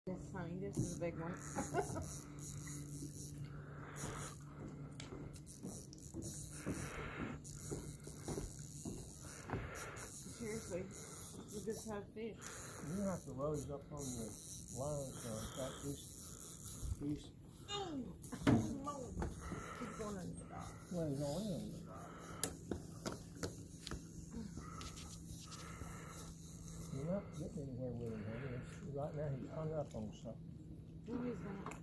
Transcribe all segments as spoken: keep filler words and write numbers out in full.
Yes, honey, this is a big one. Seriously, it's a good sized fish. You have to roll up on the line, so like this piece. Oh, Lord. Keep going under the dock. Well, he's going in the dock. You're not getting anywhere with him, honey. It's, right now he's hung up on something. Who is that?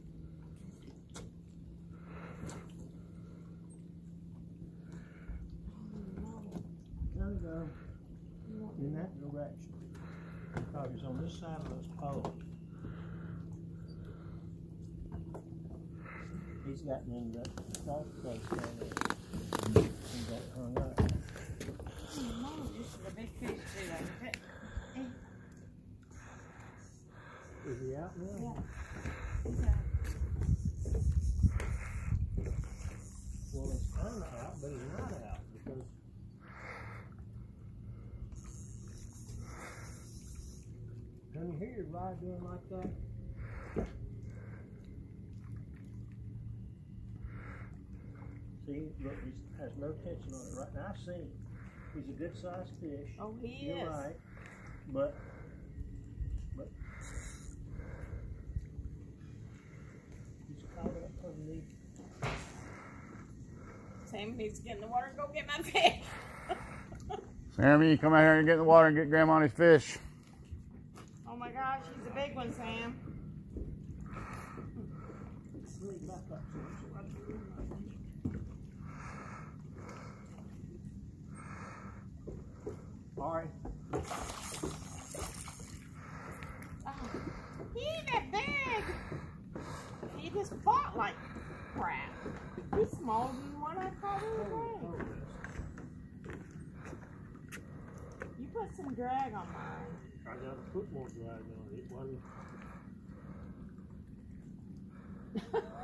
Gotta go in that direction. Because he's on this side of those poles. He's gotten in that soft place down there. He got hung up. Oh, this is a big fish too, ain't it? Is he out now? Yeah. He's out. Well, he's kind of out, but he's not out because when you hear your rod doing like that, see, look, he has no tension on it right now. I've seen him. He's a good sized fish. Oh, he You're is. right, but but he's caught up underneath. Sam needs to get in the water and go get my fish. Sam, you come out here and get in the water and get Grandmonnie's fish. Oh my gosh, he's a big one, Sam. Lead back up to him. All right. Oh, he ain't that big. He just fought like crap. He's smaller than the one I caught the other day. You put some drag on mine. I got to put more drag on it. It wasn't.